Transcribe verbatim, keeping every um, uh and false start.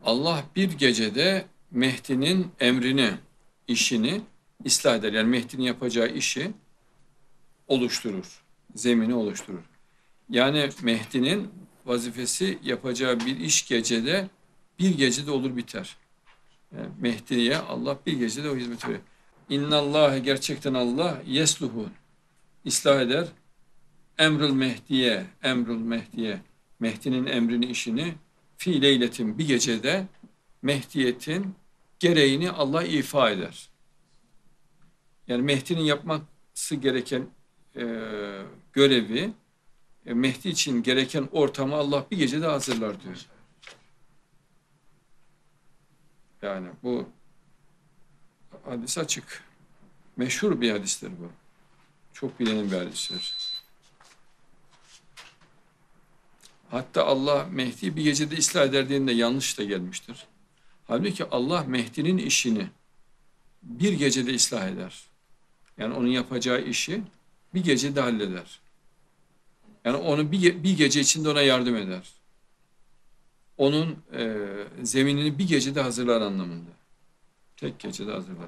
Allah bir gecede Mehdi'nin emrini, işini ıslah eder. Yani Mehdi'nin yapacağı işi oluşturur, zemini oluşturur. Yani Mehdi'nin vazifesi yapacağı bir iş gecede, bir gecede olur biter. Yani Mehdi'ye Allah bir gecede o hizmet veriyor. İnnallâhe, gerçekten Allah yesluhu, ıslah eder. Emrül Mehdiye, Emrül Mehdiye, Mehdi'nin emrini, işini fi leyletin, bir gecede Mehdiyetin gereğini Allah ifa eder. Yani Mehdi'nin yapması gereken e, görevi, e, Mehdi için gereken ortamı Allah bir gecede hazırlar diyor. Yani bu hadis açık. Meşhur bir hadistir bu. Çok bilinen bir hadistir. Hatta Allah Mehdi bir gecede ıslah eder diye de yanlış da gelmiştir. Halbuki Allah Mehdi'nin işini bir gecede ıslah eder. Yani onun yapacağı işi bir gecede halleder. Yani onu bir, bir gece içinde ona yardım eder. Onun e, zeminini bir gecede hazırlar anlamında. Tek gecede hazırlar.